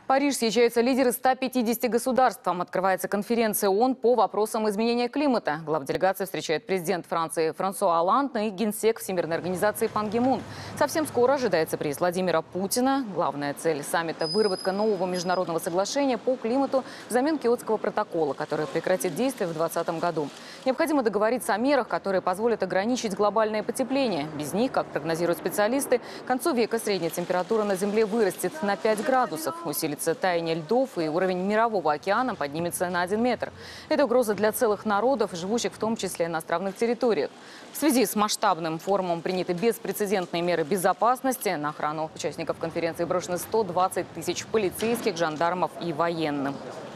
Париж съезжаются лидеры 150 государств. Там открывается конференция ООН по вопросам изменения климата. Главделегация встречает президент Франции Франсуа Олланд и генсек Всемирной организации Пан Ги Мун. Совсем скоро ожидается приезд Владимира Путина. Главная цель саммита – выработка нового международного соглашения по климату взамен Киотского протокола, который прекратит действие в 2020 году. Необходимо договориться о мерах, которые позволят ограничить глобальное потепление. Без них, как прогнозируют специалисты, к концу века средняя температура на Земле вырастет на 5 градусов. Усилится таяние льдов, и уровень мирового океана поднимется на 1 метр. Это угроза для целых народов, живущих в том числе на островных территориях. В связи с масштабным форумом приняты беспрецедентные меры безопасности. На охрану участников конференции брошены 120 тысяч полицейских, жандармов и военных.